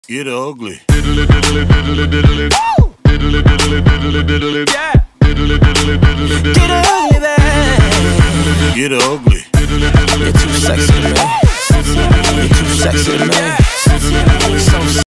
Get ugly. Diddly diddly diddly diddly. Diddly diddly diddly diddly. Yeah. Diddly diddly diddly diddly. Get ugly, babe. Get ugly. You're too sexy, man. You're too sexy, man. So